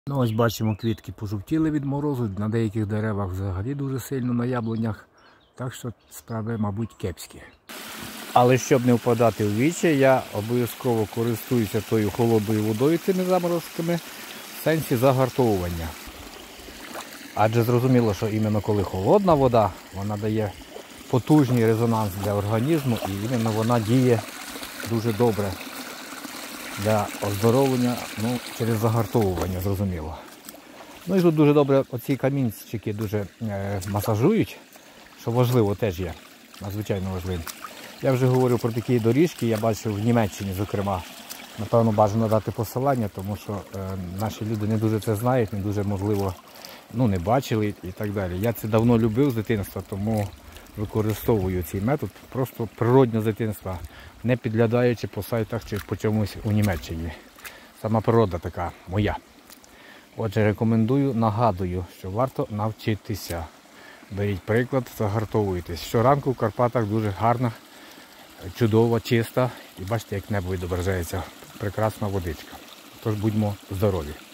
Ну, ось бачимо, квітки пожовтіли від морозу, на деяких деревах взагалі дуже сильно, на яблунях. Так що справи, мабуть, кепські. Але щоб не впадати в вічі, я обов'язково користуюся тою холодною водою, цими заморозками, в сенсі загартовування. Адже зрозуміло, що іменно коли холодна вода, вона дає потужний резонанс для організму і іменно вона діє дуже добре для оздоровлення, ну, через загартовування, зрозуміло. Ну і тут дуже добре оці камінчики дуже масажують, що важливо теж є, надзвичайно важливо. Я вже говорив про такі доріжки, я бачив в Німеччині, зокрема. Напевно, бажано дати посилання, тому що наші люди не дуже це знають, не дуже, можливо, ну, не бачили і так далі. Я це давно любив з дитинства, тому використовую цей метод просто природньо з дитинства, не підглядаючи по сайтах чи по чомусь у Німеччині. Сама природа така моя. Отже, рекомендую, нагадую, що варто навчитися. Беріть приклад, загартовуйтесь. Щоранку в Карпатах дуже гарна, чудова, чиста і бачите, як небо відображається. Прекрасна водичка. Тож будьмо здорові.